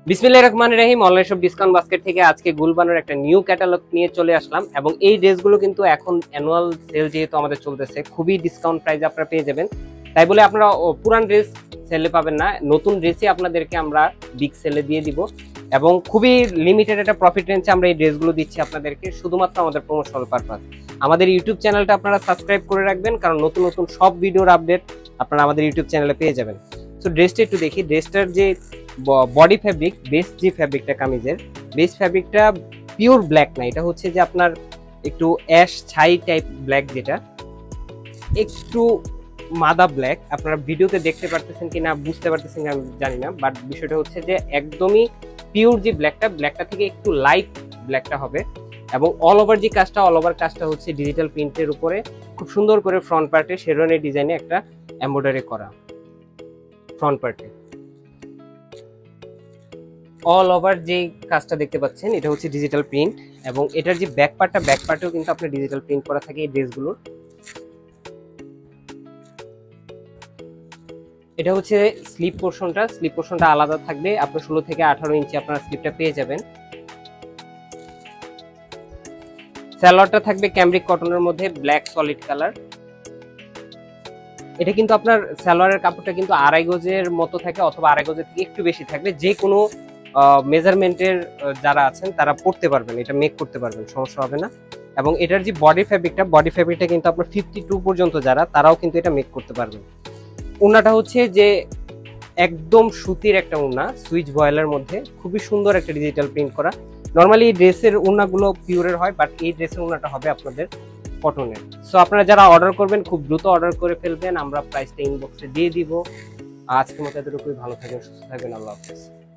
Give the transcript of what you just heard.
বিসমিল্লাহির রহমানির রহিম। অনলাইন শপ ডিসকাউন্ট বাস্কেট থেকে আজকে গুলবানোর একটা নিউ ক্যাটালগ নিয়ে চলে আসলাম এবং এই ড্রেসগুলো কিন্তু এখন অ্যানুয়াল সেল যেহেতু আমাদের চলতেছে, খুবই ডিসকাউন্ট প্রাইসে আপনারা পেয়ে যাবেন। তাই বলে আপনারা পুরান ড্রেস সেলে পাবেন না, নতুন ড্রেসই আপনাদেরকে আমরা বিগ সেলে দিয়ে দিব এবং খুবই লিমিটেড একটা প্রফিট রেঞ্জে আমরা এই ড্রেসগুলো দিচ্ছি আপনাদেরকে, শুধুমাত্র আমাদের প্রমোশনাল পারপাস। আমাদের ইউটিউব চ্যানেলটা আপনারা সাবস্ক্রাইব করে রাখবেন, কারণ নতুন নতুন সব ভিডিওর আপডেট আপনারা আমাদের ইউটিউব চ্যানেলে পেয়ে যাবেন। সো ড্রেসটা একটু দেখি। ড্রেসটার যে বডি ফ্যাব্রিক, বেস যে ফ্যাব্রিকটা কামিজের বেস ফ্যাব্রিকটা পিওর ব্ল্যাক না, এটা হচ্ছে যে আপনার একটু অ্যাশ ছাই টাইপ ব্ল্যাক, যেটা একটু মাদা ব্ল্যাক। আপনারা ভিডিওতে দেখতে পারতেছেন কিনা বুঝতে পারতেছেন কিনা আমি জানি না, বাট বিষয়টা হচ্ছে যে একদমই পিওর যে ব্ল্যাকটা থেকে একটু লাইট ব্ল্যাকটা হবে এবং অল ওভার যে কাজটা, অল ওভার কাজটা হচ্ছে ডিজিটাল প্রিন্টের উপরে খুব সুন্দর করে ফ্রন্ট পার্টে শেরওয়ানি ডিজাইনে একটা এমব্রয়ডারি করা। ফ্রন্ট পার্টে অল ওভার যে কাজটা দেখতে পাচ্ছেন এটা হচ্ছে ডিজিটাল প্রিন্ট এবং এটার যে ব্যাক পার্টেও কিন্তু আপনার ডিজিটাল প্রিন্ট করা থাকে এই ড্রেসগুলোর। এটা হচ্ছে স্লিপ পোর্শনটা আলাদা থাকবে। আপনার 16 থেকে 18 ইঞ্চি আপনারা স্লিপটা পেয়ে যাবেন। সালোয়ারটা থাকবে ক্যামব্রিক কটনের মধ্যে ব্ল্যাক সলিড কালার। এটা কিন্তু আপনার সালোয়ারের কাপড়টা কিন্তু 2.5 গজের মতো থাকে অথবা 2.5 গজের থেকে একটু বেশি থাকবে। যে কোনো মেজারমেন্টের যারা আছেন তারা পড়তে পারবেন, এটা মেক করতে পারবেন, সমস্যা হবে না। এবং এটার যে বডি ফ্যাব্রিকটা কিন্তু আপনার 52 পর্যন্ত যারা, তারাও কিন্তু এটা মেক করতে পারবেন। ওড়নাটা হচ্ছে যে একদম সুতির একটা ওড়না, সুইচ ভয়েলের মধ্যে খুবই সুন্দর একটা ডিজিটাল প্রিন্ট করা। নর্মালি এই ড্রেসের ওড়নাগুলো পিওরের হয়, বাট এই ড্রেসের ওড়নাটা হবে আপনাদের কটনের। সো আপনারা যারা অর্ডার করবেন খুব দ্রুত অর্ডার করে ফেলবেন, আমরা প্রাইসটা ইনবক্সে দিয়ে দিব। আজকের মতো এতটুকুই, ভালো থাকবেন, সুস্থ থাকবেন, আল্লাহ হাফেজ।